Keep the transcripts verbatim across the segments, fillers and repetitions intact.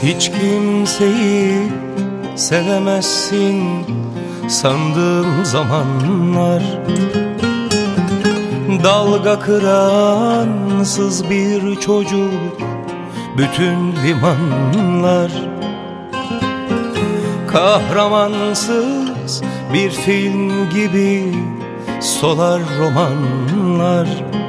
Hiç kimseyi sevemezsin sandığım zamanlar, dalga kıransız bir çocuk bütün limanlar, kahramansız bir film gibi solar romanlar,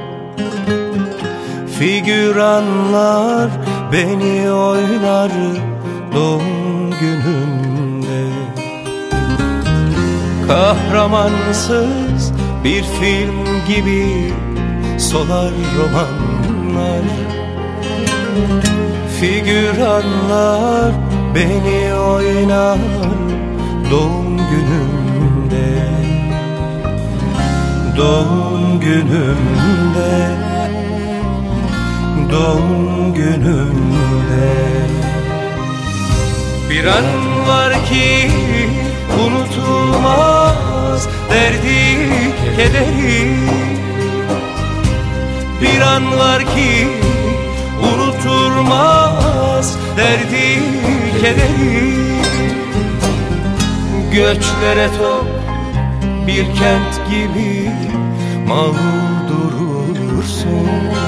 figüranlar beni oynar doğum günümde. Kahramansız bir film gibi solar romanlar, figüranlar beni oynar doğum günümde. Doğum günümde, doğum günümde. Bir an var ki unutulmaz derdi kederi, bir an var ki unutulmaz derdi kederi. Göçlere tok bir kent gibi mağdurursun,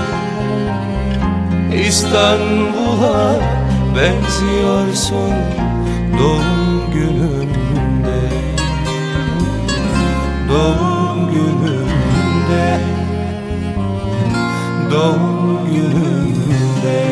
İstanbul'a benziyorsun doğum gününde. Doğum gününde, doğum gününde.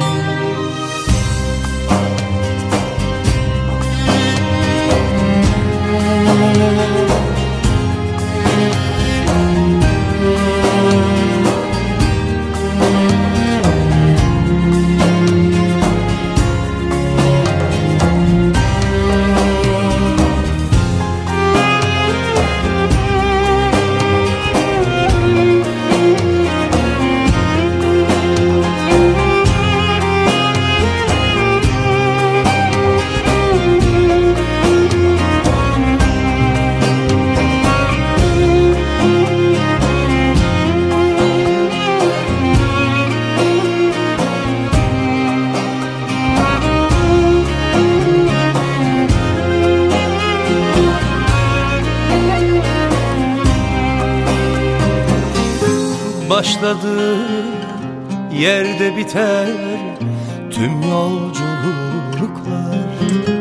Başladığı yerde biter tüm yolculuklar.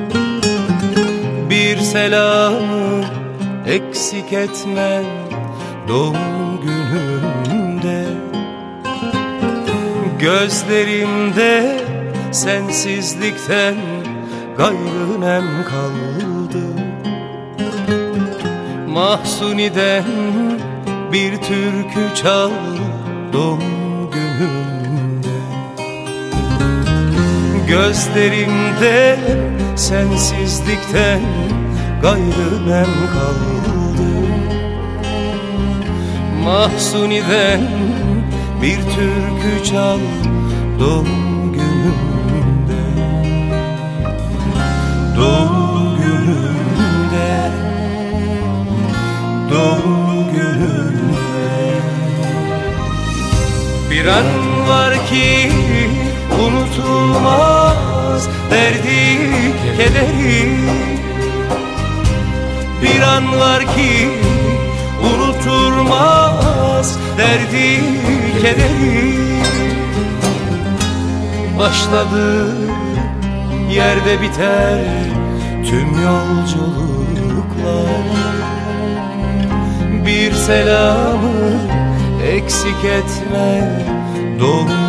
Bir selamı eksik etme doğum günümde. Gözlerimde sensizlikten gayrı nem kaldı. Mahsuni'den bir türkü çal doğum günümde. Gözlerimde sensizlikten gayrı nem kaldı. Mahsuni'den bir türkü çal doğum günümde. Doğum günümde, doğum günümde. Bir an var ki unutulmaz derdi kederi, bir an var ki unutulmaz derdi kederi. Başladığı yerde biter tüm yolculuklar. Bir selamı eksik etme doğum